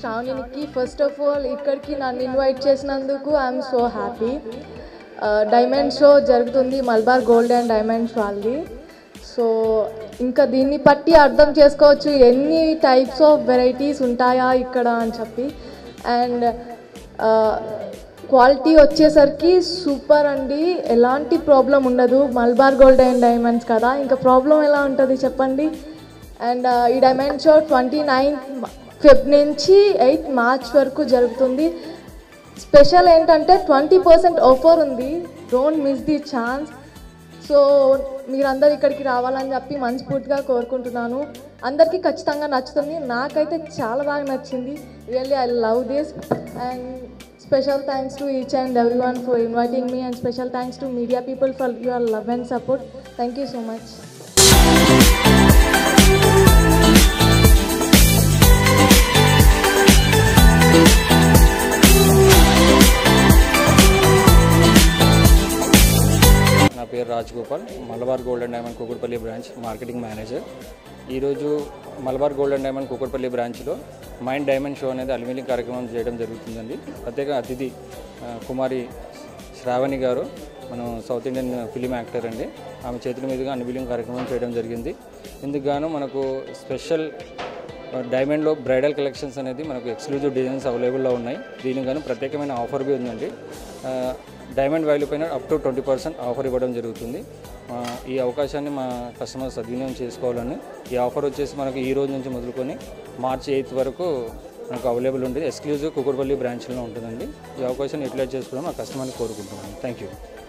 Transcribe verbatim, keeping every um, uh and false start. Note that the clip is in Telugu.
శ్రావణికి ఫస్ట్ ఆఫ్ ఆల్ ఇక్కడికి నన్ను ఇన్వైట్ చేసినందుకు I'm so happy. Diamond show జరుగుతుంది మలబార్ గోల్డ్ అండ్ డైమండ్స్ వాళ్ళది. సో ఇంకా దీన్ని బట్టి అర్థం చేసుకోవచ్చు ఎన్ని టైప్స్ ఆఫ్ వెరైటీస్ ఉంటాయా ఇక్కడ అని చెప్పి. అండ్ క్వాలిటీ వచ్చేసరికి సూపర్ అండి, ఎలాంటి ప్రాబ్లం ఉండదు. మలబార్ గోల్డ్ అండ్ డైమండ్స్ కదా, ఇంకా ప్రాబ్లం ఎలా ఉంటుంది చెప్పండి. అండ్ ఈ diamond show twenty ninth Feb నుంచి ఎయిత్ మార్చ్ వరకు జరుగుతుంది. స్పెషల్ ఏంటంటే ట్వంటీ పర్సెంట్ ఆఫర్ ఉంది, don't miss the chance. So మీరందరూ ఇక్కడికి రావాలని చెప్పి మనస్ఫూర్తిగా కోరుకుంటున్నాను. అందరికీ ఖచ్చితంగా నచ్చుతుంది, నాకైతే చాలా బాగా నచ్చింది. Really I love this. And special thanks to each and every one for inviting me, and special thanks to media people for your love and support. Thank you so much. నా పేరు Rajagopal, Malabar gold and diamond Kukatpally branch marketing manager. ఈరోజు Malabar gold and diamond Kukatpally బ్రాంచ్లో మైండ్ డైమండ్ షో అనేది అల్యూమినియం కార్యక్రమం చేయడం జరుగుతుందండి. ప్రత్యేక అతిథి కుమారి శ్రావణి గారు, మనం సౌత్ ఇండియన్ ఫిలిం యాక్టర్ అండి. ఆమె చేతుల మీదుగా అన్వీలింగ్ కార్యక్రమం చేయడం జరిగింది. ఇందుకు గాను మనకు స్పెషల్ డైమండ్లో బ్రైడల్ కలెక్షన్స్ అనేది మనకు ఎక్స్క్లూజివ్ డిజైన్స్ అవైలబుల్లో ఉన్నాయి. దీనికి గాను ప్రత్యేకమైన ఆఫర్ బి ఉందండి. డైమండ్ వాల్యూ పైన up to twenty percent offer ఇవ్వడం జరుగుతుంది. ఈ అవకాశాన్ని మా కస్టమర్స్ సద్వినియోగం చేసుకోవాలని. ఈ ఆఫర్ వచ్చేసి మనకు ఈ రోజు నుంచి మొదలుకొని మార్చి ఎయిత్ వరకు మనకు అవైలబుల్ ఉంటుంది. ఎక్స్క్లూజివ్ కుకట్పల్లి బ్రాంచ్లో ఉంటుందండి. ఈ అవకాశాన్ని యూటిలైజ్ చేసుకోవడం మా కస్టమర్ని కోరుకుంటున్నాను. Thank you.